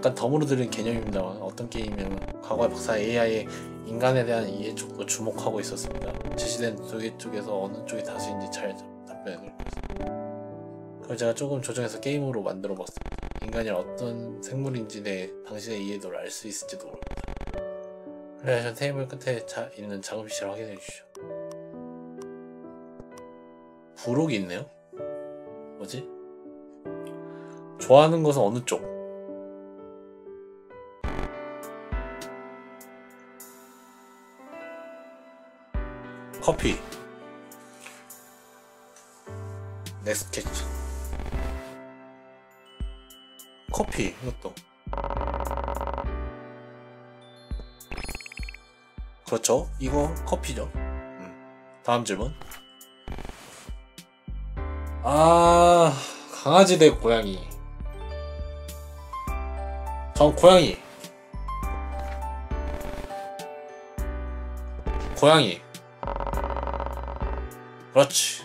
약간 덤으로 들은 개념입니다만 어떤 게임이면 과거의 박사 AI의 인간에 대한 이해 쪽도 주목하고 있었습니다. 제시된 두 개 쪽에서 어느 쪽이 다수인지 잘 답변을 했습니다. 그걸 제가 조금 조정해서 게임으로 만들어 봤습니다. 인간이 어떤 생물인지 내 당신의 이해도를 알 수 있을지도 모릅니다. 플레이어션 테이블 끝에 있는 작업실을 확인해 주시오. 부록이 있네요? 뭐지? 좋아하는 것은 어느 쪽? 커피. 넥스케치. 커피. 이것도. 그렇죠. 이거 커피죠. 다음 질문. 강아지 대 고양이. 전 고양이. 고양이. 그렇지.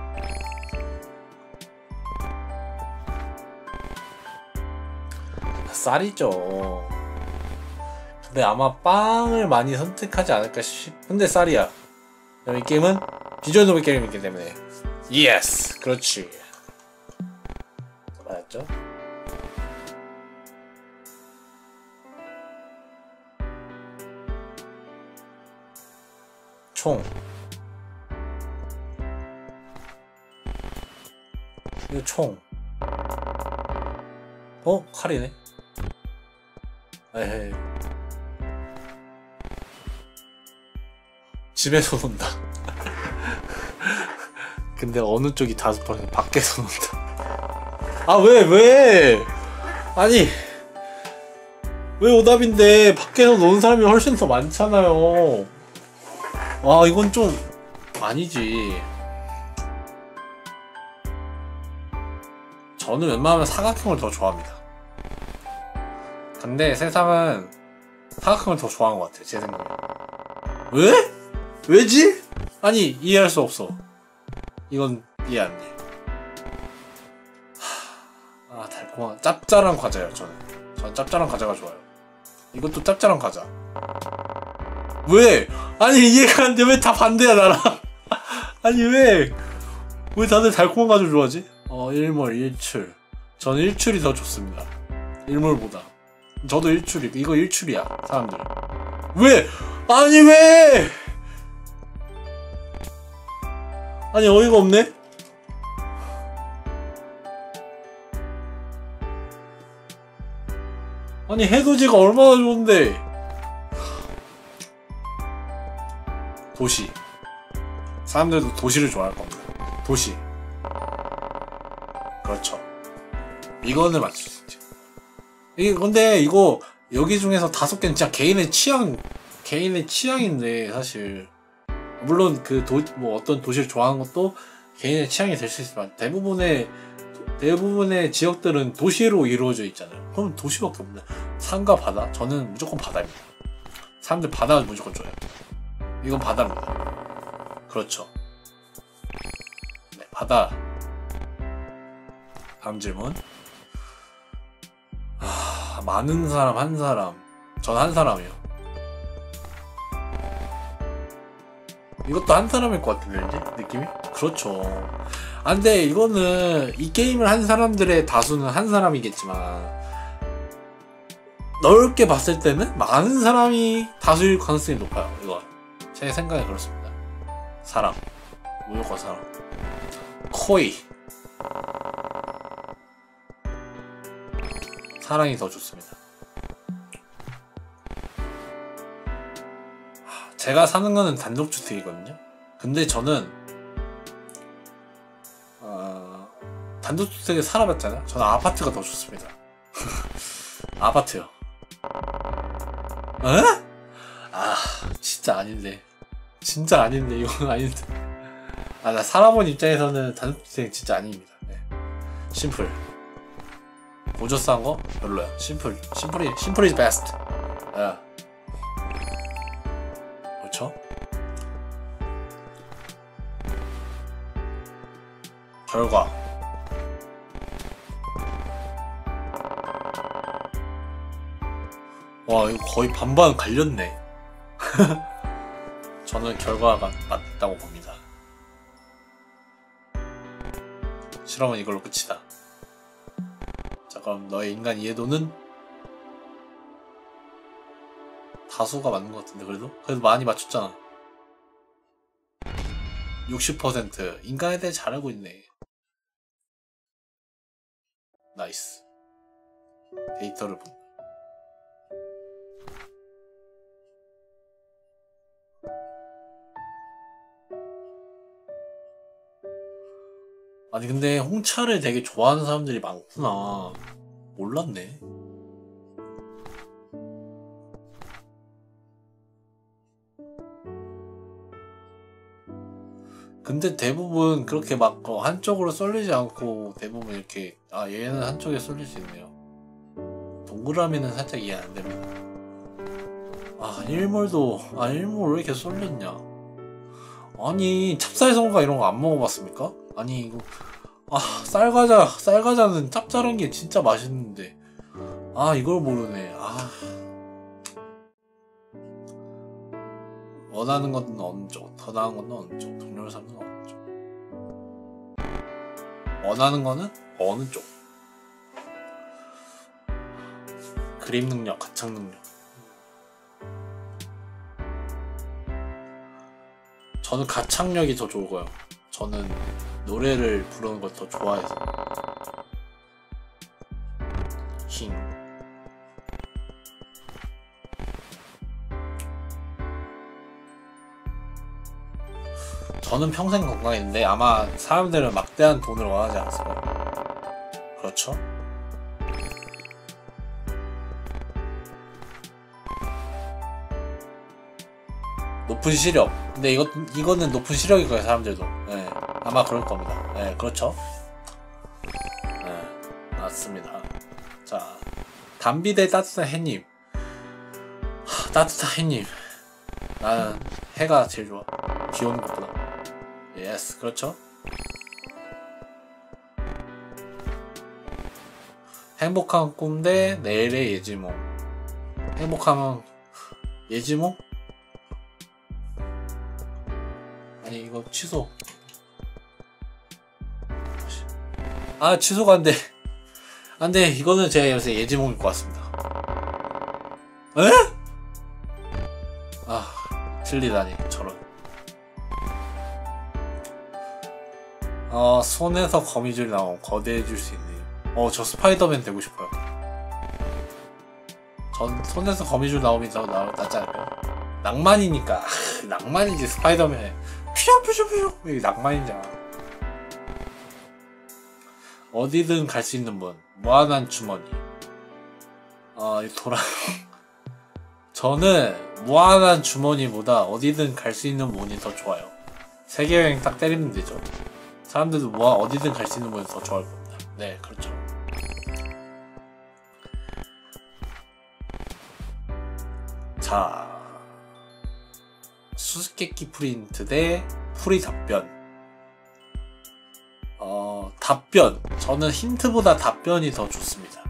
쌀이죠. 근데 아마 빵을 많이 선택하지 않을까 싶은데 쌀이야. 이 게임은 비주얼 노벨 게임이기 때문에 예스! 그렇지. 맞았죠? 총. 이거 총. 칼이네. 에헤이. 집에서 논다. 근데 어느 쪽이 5% 밖에서 논다. 왜? 아니, 왜 오답인데 밖에서 노는 사람이 훨씬 더 많잖아요. 이건 좀 아니지. 저는 웬만하면 사각형을 더 좋아합니다. 근데 세상은 사각형을 더 좋아하는 것 같아요, 제 생각에. 왜? 왜지? 아니, 이해할 수 없어. 이건 이해 안 돼. 달콤한 짭짤한 과자예요. 저는 짭짤한 과자가 좋아요. 이것도 짭짤한 과자. 왜? 아니, 이해가 안 돼. 왜 다 반대야, 나랑? 아니, 왜 다들 달콤한 과자 좋아하지? 일몰, 일출. 저는 일출이 더 좋습니다. 일몰보다. 저도 일출이. 이거 일출이야, 사람들. 왜? 아니, 어이가 없네? 아니, 해돋이가 얼마나 좋은데. 도시. 사람들도 도시를 좋아할 겁니다. 도시. 그렇죠. 이거는 맞출 수 있죠. 근데 이거 여기 중에서 5개는 진짜 개인의 취향인데 사실 물론 어떤 도시를 좋아하는 것도 개인의 취향이 될 수 있지만 대부분의 지역들은 도시로 이루어져 있잖아요. 그럼 도시밖에 없네. 산과 바다? 저는 무조건 바다입니다. 사람들 바다를 무조건 좋아해요. 이건 바다입니다. 그렇죠. 네, 바다. 다음 질문. 많은 사람, 한 사람. 전 한 사람이요. 이것도 한 사람일 것 같은데, 왠지? 느낌이? 그렇죠. 근데 이거는, 이 게임을 한 사람들의 다수는 한 사람이겠지만, 넓게 봤을 때는 많은 사람이 다수일 가능성이 높아요, 이건. 제 생각에 그렇습니다. 사람. 무조건 사람. 코이. 사랑이 더 좋습니다. 제가 사는 거는 단독주택이거든요. 근데 저는 단독주택에 살아봤잖아요. 저는 아파트가 더 좋습니다. 아파트요. 진짜 아닌데. 진짜 아닌데. 이건 아닌데. 나 살아본 입장에서는 단독주택 진짜 아닙니다. 네. 심플. 고저스한 거 별로야. 심플 is best. 그렇죠? 결과. 와 이거 거의 반반 갈렸네. 저는 결과가 맞다고 봅니다. 실험은 이걸로 끝이다. 자 그럼 너의 인간 이해도는 다수가 맞는 것 같은데 그래도 많이 맞췄잖아. 60%. 인간에 대해 잘 알고 있네. 나이스. 데이터를 본. 아니 근데 홍차를 되게 좋아하는 사람들이 많구나. 몰랐네. 근데 대부분 그렇게 막 한쪽으로 쏠리지 않고 대부분 이렇게 얘는 한쪽에 쏠릴 수 있네요. 동그라미는 살짝 이해 안 됩니다. 일몰 왜 이렇게 쏠렸냐? 아니 찹쌀성가 이런 거 안 먹어봤습니까? 아니 이거 쌀과자는 짭짤한 게 진짜 맛있는데 이걸 모르네. 원하는 건 어느 쪽, 더 나은 건 어느 쪽, 동료를 삼는 건 어느 쪽. 원하는 거는 어느 쪽. 그림 능력, 가창 능력. 저는 가창력이 더 좋고요. 저는 노래를 부르는 걸 더 좋아해서. 힝. 저는 평생 건강했는데 아마 사람들은 막대한 돈을 원하지 않았을까요? 그렇죠? 높은 시력. 근데 이거는 높은 시력일 거예요, 사람들도. 네, 아마 그럴 겁니다. 네, 그렇죠? 네, 맞습니다. 자, 담비 대 따뜻한 햇님. 따뜻한 햇님. 나는 해가 제일 좋아. 비 오는 것보다. 예스, 그렇죠? 행복한 꿈 대 내일의 예지몽. 행복하면 예지몽? 아니 이거 취소. 취소가 안돼. 안돼. 이거는 제가 요새 예지몽일 것 같습니다. 에? 틀리다니 저런. 손에서 거미줄 나옴. 거대해질 수 있네요. 저 스파이더맨 되고 싶어요. 전 손에서 거미줄 나옴이 더 낫지 않을까요? 낭만이니까. 낭만이지. 스파이더맨 퓨쇼 이게 낭만이잖아. 어디든 갈 수 있는 문. 무한한 주머니. 저는 무한한 주머니보다 어디든 갈 수 있는 문이 더 좋아요. 세계여행 딱 때리면 되죠. 사람들도 어디든 갈 수 있는 문이 더 좋아할 겁니다. 네, 그렇죠. 자, 수수께끼 프린트 대 풀이 답변. 답변. 저는 힌트보다 답변이 더 좋습니다.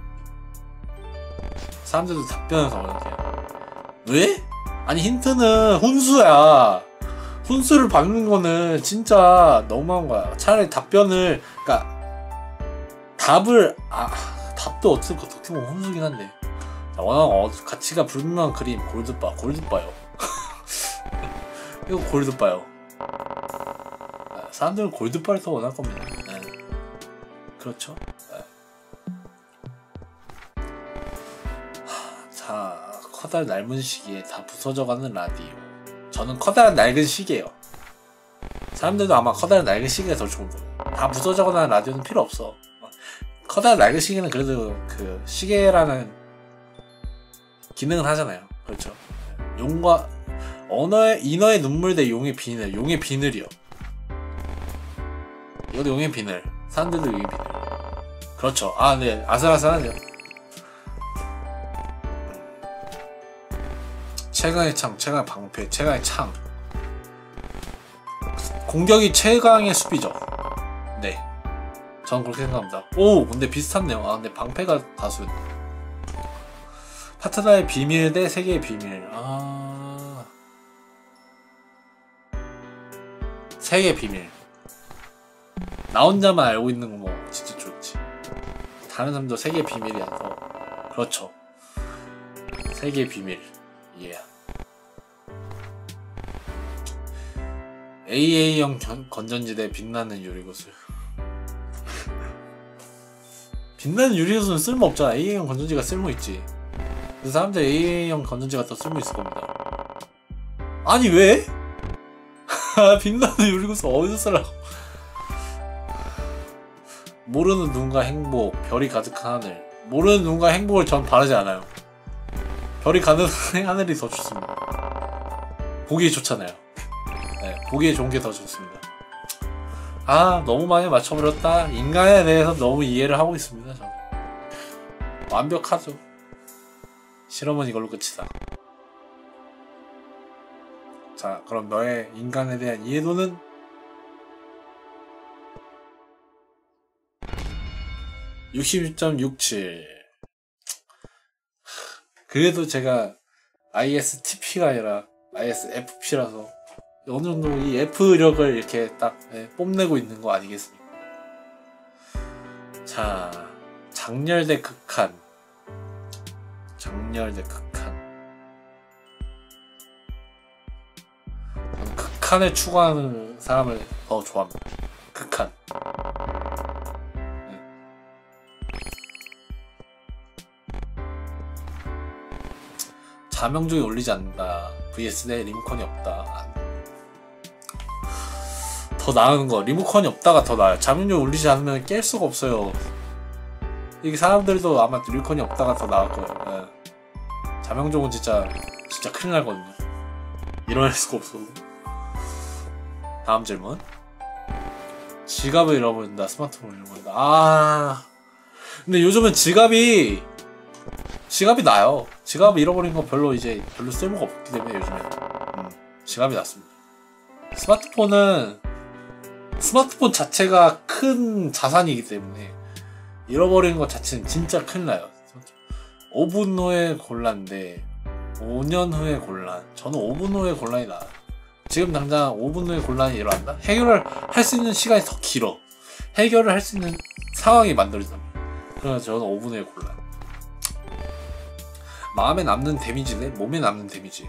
사람들도 답변을 더 원해요. 왜? 아니 힌트는 혼수야. 혼수를 받는 거는 진짜 너무한 거야. 차라리 답변을, 답도 어떻게 보면 혼수긴 한데. 워낙 가치가 불분명한 그림. 골드바요. 이거 골드바요. 사람들은 골드바를 더 원할 겁니다. 네. 그렇죠? 네. 자, 커다란 낡은 시계에 다 부서져가는 라디오. 저는 커다란 낡은 시계예요. 사람들도 아마 커다란 낡은 시계가 더 좋은 거예요. 다 부서져가는 라디오는 필요 없어. 커다란 낡은 시계는 그래도 그 시계라는 기능을 하잖아요. 그렇죠? 용과 인어의 눈물 대 용의 비늘. 용의 비늘이요. 이것도 용의 비늘. 사람들도 용의 비늘. 그렇죠. 네. 아슬아슬하죠. 최강의 창, 최강의 방패, 최강의 창. 공격이 최강의 수비죠. 네. 저는 그렇게 생각합니다. 근데 비슷하네요. 근데 방패가 다수. 파트너의 비밀 대 세계의 비밀. 세계의 비밀. 나 혼자만 알고 있는 거 뭐 진짜 좋지. 다른 사람도 세계의 비밀이야. 그렇죠. 세계의 비밀. 예. AA형 건전지대 빛나는 유리구슬. 빛나는 유리구슬은 쓸모없잖아. AA형 건전지가 쓸모있지. 그 사람들 AA형 건전지가 더 쓸모있을 겁니다. 아니 왜? 빛나는 유리구슬 어디서 쓰라고. 모르는 누군가 행복, 별이 가득한 하늘. 모르는 누군가 행복을 전 바라지 않아요. 별이 가득한 하늘이 더 좋습니다. 보기 좋잖아요. 네, 보기에 좋은 게 더 좋습니다. 너무 많이 맞춰버렸다. 인간에 대해서 너무 이해를 하고 있습니다. 저는 완벽하죠. 실험은 이걸로 끝이다. 자, 그럼 너의 인간에 대한 이해도는? (60.67) 그래도 제가 ISTP가 아니라 ISFP라서 어느정도 이 F력을 이렇게 딱 뽐내고 있는 거 아니겠습니까? 자, 장렬 대 극한. 장렬 대 극한. 저는 극한을 추구하는 사람을 더 좋아합니다. 극한. 자명종이 울리지 않는다. vs 대 리모컨이 없다. 더 나은 거. 리모컨이 없다가 더 나아요. 자명종이 울리지 않으면 깰 수가 없어요. 이게 사람들도 아마 리모컨이 없다가 더 나을 거예요. 자명종은 진짜 큰일 날거든요. 일어날 수가 없어. 다음 질문. 지갑을 잃어버린다. 스마트폰을 잃어버린다. 근데 요즘은 지갑이 나요. 지갑 잃어버린 거 별로 쓸모가 없기 때문에 요즘에 지갑이 낫습니다. 스마트폰 자체가 큰 자산이기 때문에 잃어버리는 것 자체는 진짜 큰일 나요. 5분 후에 곤란인데 5년 후에 곤란. 저는 5분 후에 곤란이 나아요. 지금 당장 5분 후에 곤란이 일어난다? 해결을 할 수 있는 시간이 더 길어. 해결을 할 수 있는 상황이 만들어진다. 그래서 저는 5분 후에 곤란. 마음에 남는 데미지 대 몸에 남는 데미지.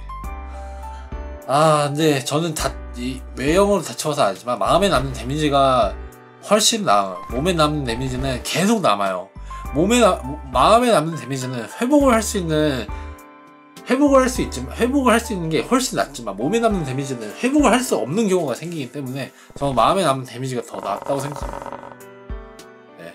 근데 저는 외형으로 다쳐서 알지만 마음에 남는 데미지가 훨씬 나아요. 몸에 남는 데미지는 계속 남아요. 마음에 남는 데미지는 회복을 할 수 있는 게 훨씬 낫지만 몸에 남는 데미지는 회복을 할 수 없는 경우가 생기기 때문에 저는 마음에 남는 데미지가 더 낫다고 생각합니다. 네.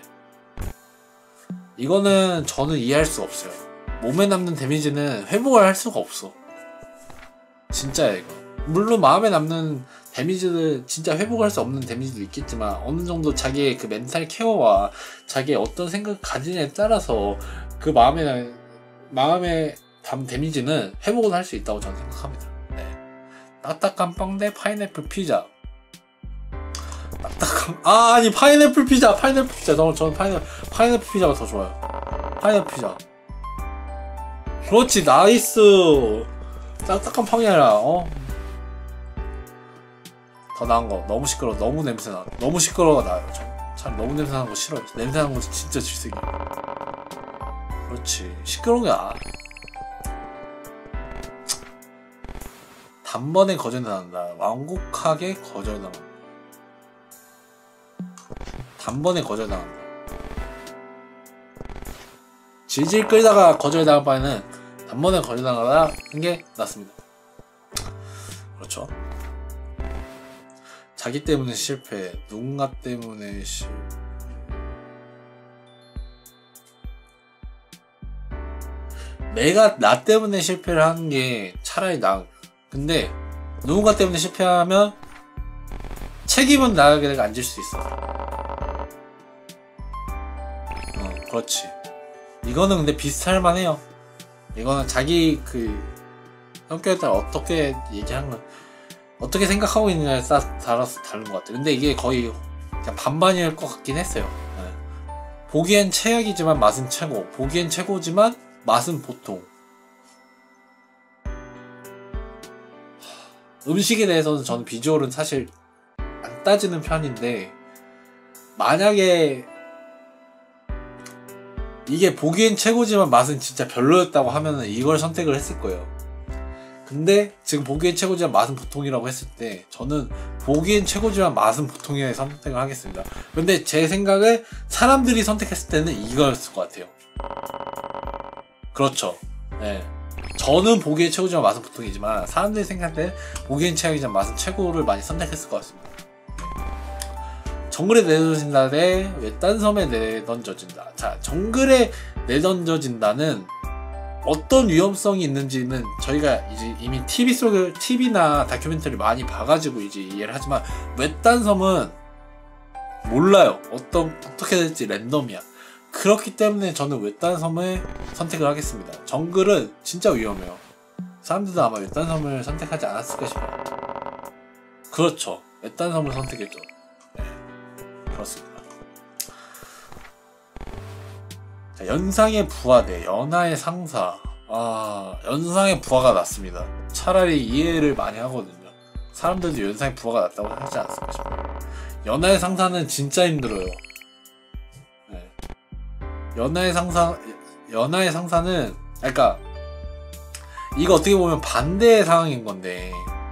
이거는 저는 이해할 수 없어요. 몸에 남는 데미지는 회복을 할 수가 없어. 진짜야 이거. 물론 마음에 남는 데미지를 진짜 회복할 수 없는 데미지도 있겠지만 어느 정도 자기의 그 멘탈 케어와 자기의 어떤 생각을 가지냐에 따라서 그 마음에 담은 데미지는 회복은 할 수 있다고 저는 생각합니다. 네. 딱딱한 빵 대 파인애플 피자. 아니 파인애플 피자. 저는 파인애플 피자가 더 좋아요. 파인애플 피자. 그렇지, 나이스. 딱딱한 팡이 아니라 더 나은 거. 너무 시끄러워. 너무 냄새나. 너무 시끄러워가 나아요. 참 너무 냄새나는 거 싫어요. 냄새나는 거 진짜 질색이야. 그렇지, 시끄러운 게 나아. 단번에 거절당한다. 완곡하게 거절당한다. 단번에 거절당한다. 질질 끌다가 거절당할 바에는 단번에 거절당하는 게 낫습니다. 그렇죠. 자기 때문에 실패, 누군가 때문에 실패. 내가 나 때문에 실패를 하는 게 차라리 나아. 근데 누군가 때문에 실패하면 책임은 나에게 내가 안 질 수 있어. 그렇지. 이거는 근데 비슷할 만해요. 이거는 자기 그 성격에 따라 어떻게 얘기하는 건, 어떻게 생각하고 있느냐에 따라서 다른 것 같아요. 근데 이게 거의 그냥 반반일 것 같긴 했어요. 보기엔 최악이지만 맛은 최고, 보기엔 최고지만 맛은 보통. 음식에 대해서는 저는 비주얼은 사실 안 따지는 편인데, 만약에 이게 보기엔 최고지만 맛은 진짜 별로였다고 하면은 이걸 선택을 했을 거예요. 근데 지금 보기엔 최고지만 맛은 보통이라고 했을 때 저는 보기엔 최고지만 맛은 보통이라고 선택을 하겠습니다. 근데 제 생각에 사람들이 선택했을 때는 이거였을 것 같아요. 그렇죠. 네. 저는 보기엔 최고지만 맛은 보통이지만 사람들이 생각할 때 보기엔 최고지만 맛은 최고를 많이 선택했을 것 같습니다. 정글에 내던져진다 대 외딴 섬에 내던져진다. 자, 정글에 내던져진다는 어떤 위험성이 있는지는 저희가 이제 이미 TV나 다큐멘터리 많이 봐가지고 이제 이해를 하지만, 외딴 섬은 몰라요. 어떻게 될지 랜덤이야. 그렇기 때문에 저는 외딴 섬을 선택을 하겠습니다. 정글은 진짜 위험해요. 사람들도 아마 외딴 섬을 선택하지 않았을까 싶어요. 그렇죠. 외딴 섬을 선택했죠. 그렇습니다. 자, 연상의 부하 대 연하의 상사. 연상의 부하가 낫습니다. 차라리 이해를 많이 하거든요. 사람들도 연상의 부하가 낫다고 하지 않았을까 싶어요. 연하의 상사는 진짜 힘들어요. 네. 연하의 상사는, 그러니까 이거 어떻게 보면 반대의 상황인 건데,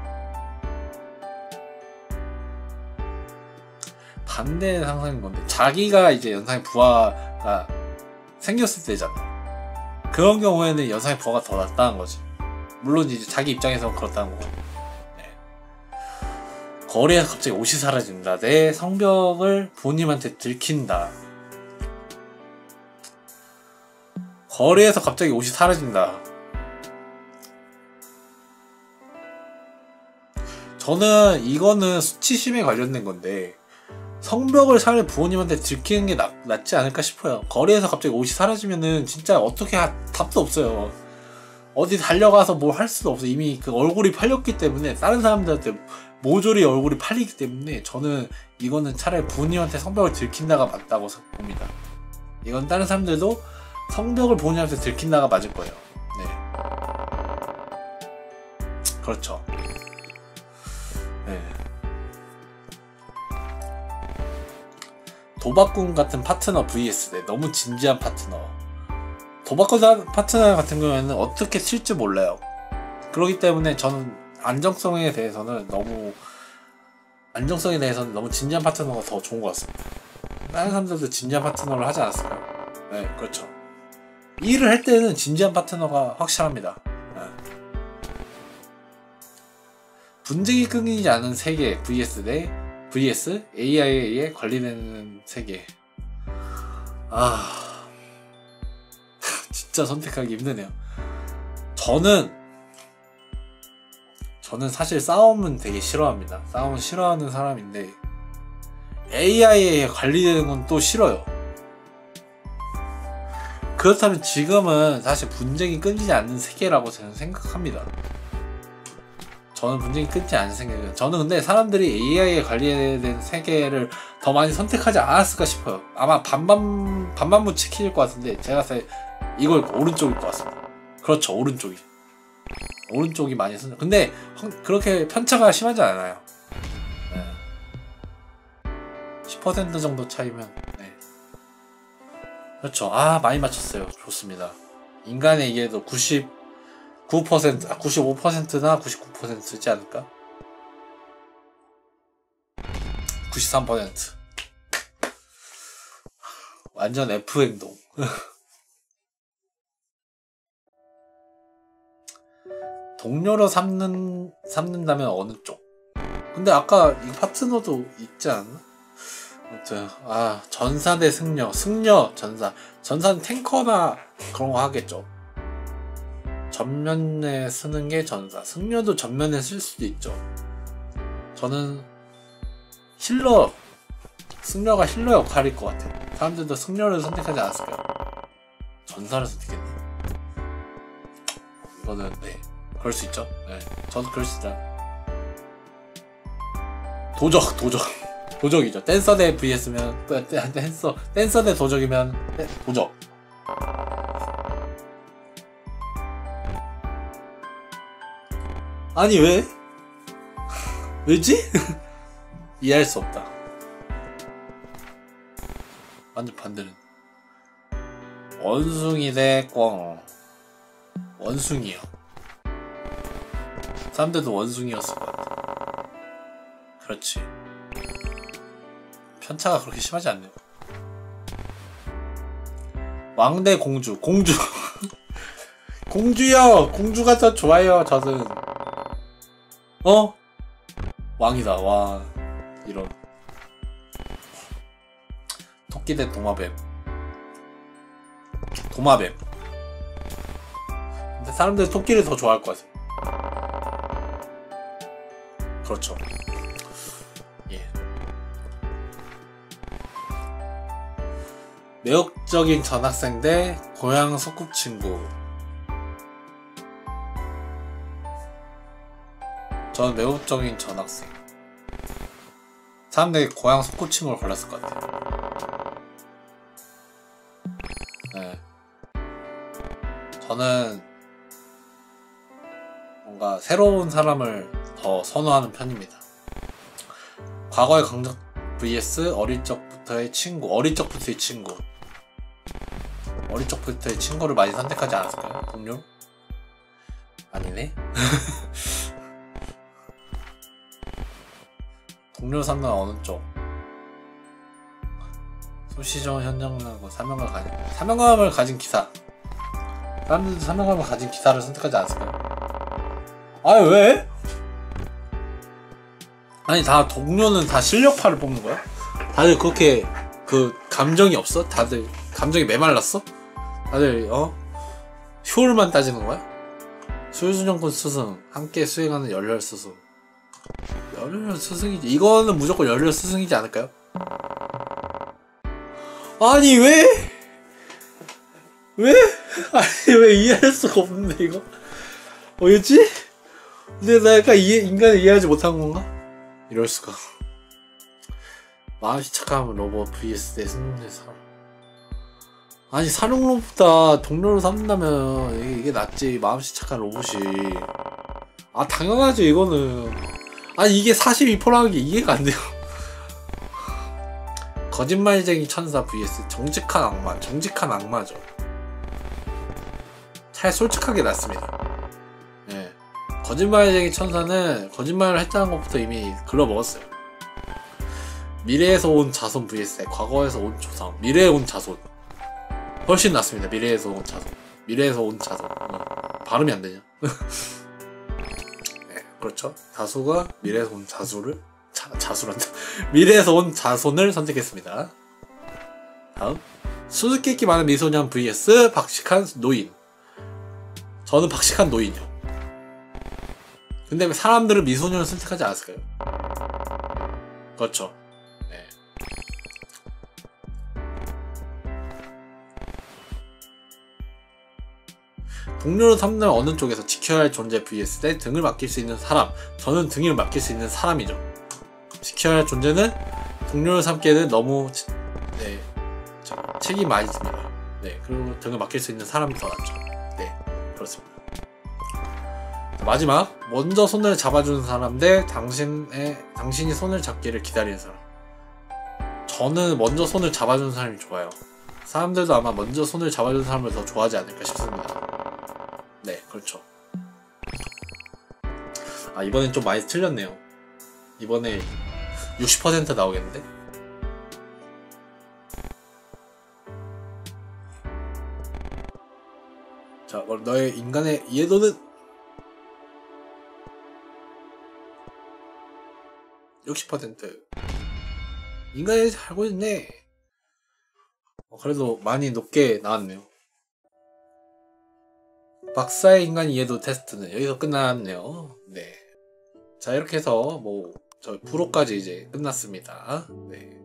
반대의 상상인 건데, 자기가 이제 연상의 부하가 생겼을 때잖아요. 그런 경우에는 연상의 부하가 더 낫다는 거지. 물론 이제 자기 입장에서는 그렇다는 거고. 네. 거리에서 갑자기 옷이 사라진다 대 성벽을 본인한테 들킨다. 거리에서 갑자기 옷이 사라진다. 저는 이거는 수치심에 관련된 건데, 성벽을 차라리 부모님한테 들키는 게 낫지 않을까 싶어요. 거리에서 갑자기 옷이 사라지면은 진짜 어떻게 답도 없어요. 어디 달려가서 뭘 할 수도 없어. 이미 그 얼굴이 팔렸기 때문에, 다른 사람들한테 모조리 얼굴이 팔리기 때문에 저는 이거는 차라리 부모님한테 성벽을 들킨다가 맞다고 봅니다. 이건 다른 사람들도 성벽을 부모님한테 들킨다가 맞을 거예요. 네. 그렇죠. 네. 도박꾼 같은 파트너 vs 네, 너무 진지한 파트너. 도박꾼 파트너 같은 경우에는 어떻게 튈지 몰라요. 그렇기 때문에 저는 안정성에 대해서는 너무 진지한 파트너가 더 좋은 것 같습니다. 다른 사람들도 진지한 파트너를 하지 않았을까요? 네, 그렇죠. 일을 할 때는 진지한 파트너가 확실합니다. 네. 분쟁이 끊이지 않은 세계 vs AI에 의해 관리되는 세계. 진짜 선택하기 힘드네요. 저는 사실 싸움은 되게 싫어합니다. 싸움은 싫어하는 사람인데, AI에 의해 관리되는 건 또 싫어요. 그렇다면 지금은 사실 분쟁이 끊이지 않는 세계라고 저는 생각합니다. 저는 분쟁이 끊지 않는 세계예요. 저는 근데 사람들이 AI에 관리된 세계를 더 많이 선택하지 않았을까 싶어요. 아마 반반부 치킨일 것 같은데, 제가 봤을 때 이걸 오른쪽일 것 같습니다. 그렇죠, 오른쪽이 많이 선택. 근데 그렇게 편차가 심하지 않아요. 네. 10% 정도 차이면. 네. 그렇죠. 많이 맞췄어요. 좋습니다. 인간의 이해도 95%나 99%지 않을까? 93%. 완전 F 행동. 동료로 삼는다면 어느 쪽? 근데 아까 이 파트너도 있지 않나? 아무튼 전사 대 승려, 전사는 탱커나 그런 거 하겠죠. 전면에 쓰는 게 전사, 승려도 전면에 쓸 수도 있죠. 저는 승려가 힐러 역할일 것 같아요. 사람들도 승려를 선택하지 않았을까요? 전사를 선택했네. 이거는 네, 그럴 수 있죠. 네, 저도 그럴 수 있다. 도적이죠. 댄서 대 vs면 댄서 대 도적이면 도적. 아니 왜? 왜지? 이해할 수 없다. 완전 반대는 원숭이 대 꿩. 원숭이요. 사람들도 원숭이였을 것 같아. 그렇지. 편차가 그렇게 심하지 않네요. 왕 대 공주. 공주. 공주요. 공주가 더 좋아요. 저는. 왕이다. 와. 이런. 토끼 대 도마뱀. 도마뱀. 근데 사람들이 토끼를 더 좋아할 것 같아요. 그렇죠. 예. 매혹적인 전학생 대 고향 소꿉친구. 저는 매혹적인 전학생. 사람들이 고향 소꿉친구를 골랐을 것 같아요. 네. 저는 뭔가 새로운 사람을 더 선호하는 편입니다. 과거의 강적 vs 어릴 적부터의 친구. 어릴 적부터의 친구. 어릴 적부터의 친구를 많이 선택하지 않았을까요? 동료? 아니네. 동료 삼는 어느 쪽? 소시적 현장하고 사명감을 가진 기사. 사람들도 사명감을 가진 기사를 선택하지 않았을까요? 아니 왜? 아니 다 동료는 다 실력파를 뽑는 거야? 다들 그렇게 그 감정이 없어? 다들 감정이 메말랐어? 다들 효율만 따지는 거야? 수유수정권 스승 함께 수행하는 열혈 스승. 열혈 스승이지. 이거는 무조건 열혈 스승이지 않을까요? 아니 왜? 왜? 아니 왜 이해할 수가 없는데 이거? 뭐였지? 근데 나 약간 인간을 이해하지 못한 건가? 이럴 수가. 마음이 착한 로봇 vs 내 승리의 사람. 아니 사룡로보다 동료로 삼는다면 이게 낫지. 마음이 착한 로봇이. 아 당연하죠 이거는. 아니 이게 42%라는 게 이해가 안 돼요. 거짓말쟁이 천사 vs 정직한 악마. 정직한 악마죠. 차라리 솔직하게 낫습니다. 예. 거짓말쟁이 천사는 거짓말을 했다는 것부터 이미 글러먹었어요. 미래에서 온 자손 vs 과거에서 온 조상. 미래에 온 자손 훨씬 낫습니다. 미래에서 온 자손. 미래에서 온 자손. 발음이 안 되냐? 네, 그렇죠. 자수가 미래에서 온 자수를 자수란다. 미래에서 온 자손을 선택했습니다. 다음 수수께끼 많은 미소년 vs 박식한 노인. 저는 박식한 노인이요. 근데 왜 사람들은 미소년을 선택하지 않았을까요? 그렇죠. 네. 동료로 삼는 어느 쪽에서 지켜야 할 존재 vs 내 등을 맡길 수 있는 사람. 저는 등을 맡길 수 있는 사람이죠. 지켜야 할 존재는 동료를 삼기에는 너무 책임 많이 집니다. 네, 그리고 등을 맡길 수 있는 사람이 더 낫죠. 네, 그렇습니다. 마지막, 먼저 손을 잡아주는 사람 대 당신이 손을 잡기를 기다리는 사람. 저는 먼저 손을 잡아주는 사람이 좋아요. 사람들도 아마 먼저 손을 잡아주는 사람을 더 좋아하지 않을까 싶습니다. 네, 그렇죠. 아, 이번엔 좀 많이 틀렸네요. 이번에 60% 나오겠는데? 자, 그럼 너의 인간의 이해도는 60%. 인간이 살고 있네. 그래도 많이 높게 나왔네요. 박사의 인간 이해도 테스트는 여기서 끝났네요. 네. 자, 이렇게 해서 저 프로까지 이제 끝났습니다. 네.